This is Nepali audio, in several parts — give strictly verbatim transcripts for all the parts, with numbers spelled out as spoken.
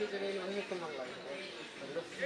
के जगह वहीं तो मन लगेगा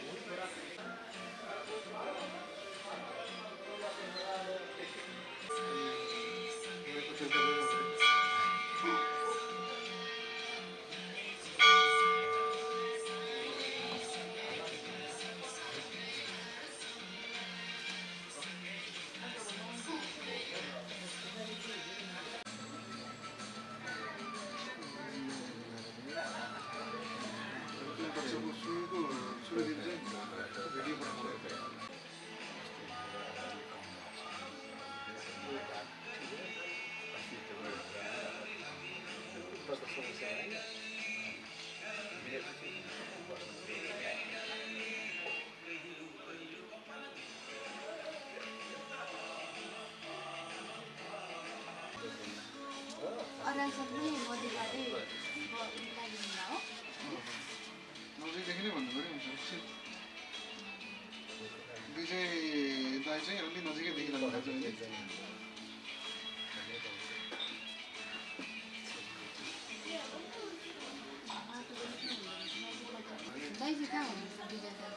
orang sebelum mau digali buat lagi mau नजिकदेखि नै भन्नु पऱ्यो नि दुई चाहिँ दाइ चाहिँ अलि नजिकै देखिरहेको छ नि दाइ चाहिँ कहाँ हुनुहुन्छ विजय दाइ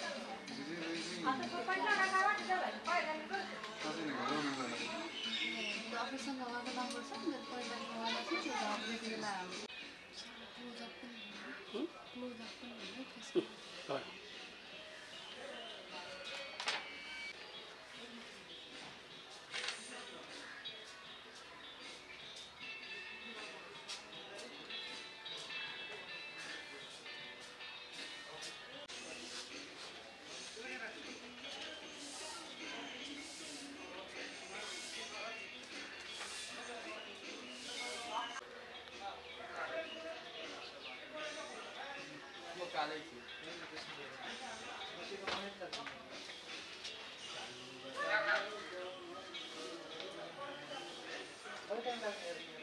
अफिससँग उहाँको नम्बर छ नि पहिला उहाँलाई थियो त्यो अपडेट बेला क्लोजअप पनि क्लोजअप पनि त्यसको काले थी बहुत टाइम लग गया